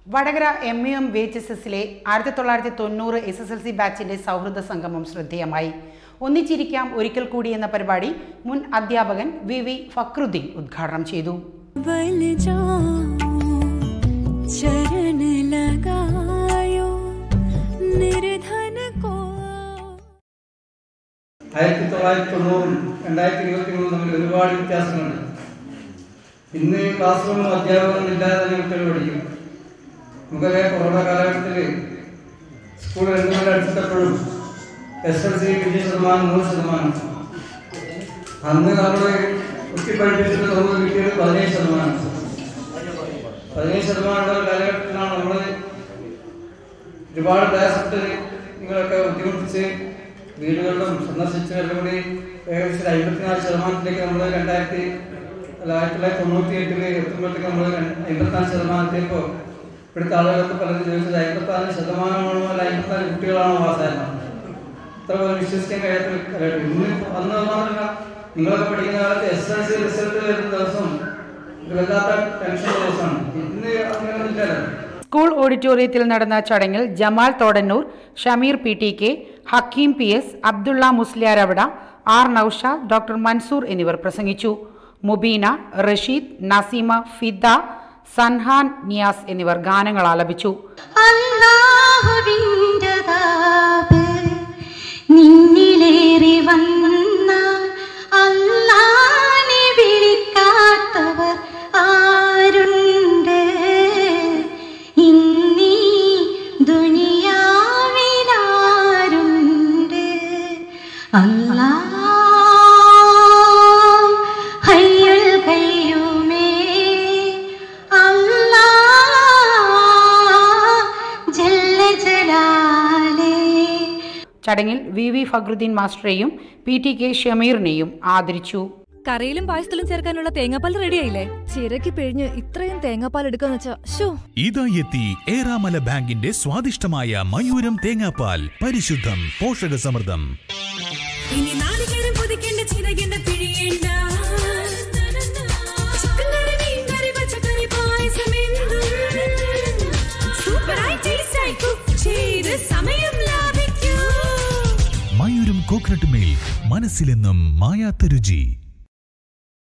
Vadakara MUM VHSSലെ 1990 SSLC ബാച്ചിന്റെ സൗഹൃദ സംഗമം ശ്രദ്ധേയമായി. ഒന്നിച്ചിരിക്കാം ഒരിക്കൽ കൂടി എന്ന പരിപാടി മുൻ അധ്യാപകൻ VV ഫക്രുദ്ദീൻ ഉദ്ഘാടനം ചെയ്തു. ഒരുപാട് വ്യത്യാസങ്ങളുണ്ട്. ഇന്ന് ക്ലാസ് റൂമും അധ്യാപകരും ഇല്ലാതെ തന്നെ കുട്ടികൾ പഠിക്കും. നമുക്കറിയാം, കൊറോണ കാലഘട്ടത്തിൽ സ്കൂൾ രണ്ടുപേരുടെ അടുത്തപ്പോഴും SSLC വിജയശതമാനം 100%. അന്ന് നമ്മൾ കുത്തിപ്പഠിപ്പിച്ചിട്ട് നമുക്ക് കിട്ടിയത് 17%. 17% കാലഘട്ടത്തിലാണ് നമ്മൾ ഒരുപാട് പ്രയാസത്തിൽ നിങ്ങളൊക്കെ ബുദ്ധിമുട്ടിച്ച് വീടുകളിലും സന്ദർശിച്ച് എല്ലാം കൂടി ഏകദേശം 54% നമ്മൾ 1998 എത്തുമ്പോഴത്തേക്ക് നമ്മൾ 54%. ഇവിടുത്തെ ആളുകൾക്ക് പലരും ചോദിച്ചത് 54%ആണോ അല്ല 54 കുട്ടികളാണോ പാസ്സായത്. ഇത്ര പോലും വിശ്വസിക്കാൻ കഴിയാത്ത കാലഘട്ടം. ഇന്ന് അന്ന് മാത്രമല്ല, നിങ്ങളൊക്കെ പഠിക്കുന്ന കാലത്ത് SSLC റിസൾട്ട് വരുന്ന ദിവസം വല്ലാത്ത ടെൻഷൻ ദിവസമാണ്. ഇന്ന് അങ്ങനെ ഇല്ലല്ലോ. സ്കൂൾ ഓഡിറ്റോറിയത്തിൽ നടന്ന ചടങ്ങിൽ Jamal Thodannur, Shameer PTK, Hakeem PS, Abdulla Musliyaravada, R Noushad, doctor Mansoor എന്നിവർ പ്രസംഗിച്ചു. മുബീന, റഷീദ്, നസീമ, ഫിദ, സൻഹാൻ, നിയാസ് എന്നിവർ ഗാനങ്ങൾ ആലപിച്ചു. ചടങ്ങിൽ VV ഫക്രുദ്ദീൻ മാസ്റ്ററെയും PTK ഷമീറിനെയും ആദരിച്ചു. കറിയിലും പായസത്തിലും ചേർക്കാനുള്ള തേങ്ങാപ്പാൽ റെഡിയായില്ലേ? ചിരക്കി പിഴിഞ്ഞ് ഇത്രയും തേങ്ങാപ്പാൽ എടുക്കാന്ന് വെച്ചാ ഇതായെത്തി ഏറാമല ബാങ്കിന്റെ സ്വാദിഷ്ടമായ മയൂരം തേങ്ങാപ്പാൽ. പരിശുദ്ധം, പോഷക സമൃദ്ധം. ഇനി നാളികേരം പൊതിക്കേണ്ട, ചിരകേണ്ട, പിഴിയേണ്ട. മയൂരം കോക്കനട്ട് മിൽക്ക്, മനസ്സിലെന്നും മായാത്ത രുചി.